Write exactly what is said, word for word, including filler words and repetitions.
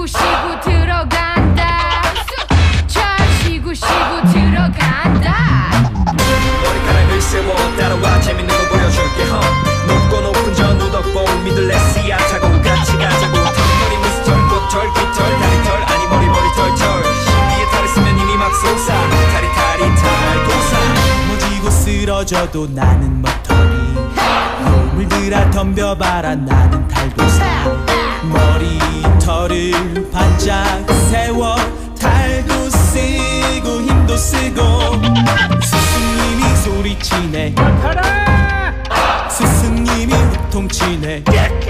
쉬고 쉬고 들어간다. 잘 쉬고 쉬고 들어간다. 머리카락을 세워 따라와 재밌는 거 보여줄게. huh. 높고 높은 저 누더볼 미들레시아 타고 같이 가자고. 털머리 미스털 꽃털 깃털 다리털 아니 머리 머리 털털. 위에 탈을 쓰면 이미 막 솟아. 타리타리 탈도사. 모지고 쓰러져도 나는 머터리. 물들아 덤벼봐라 나는 탈도사. 머리털을 바짝 세워 탈도 쓰고 힘도 쓰고. 스승님이 소리치네. 스승님이 호통치네.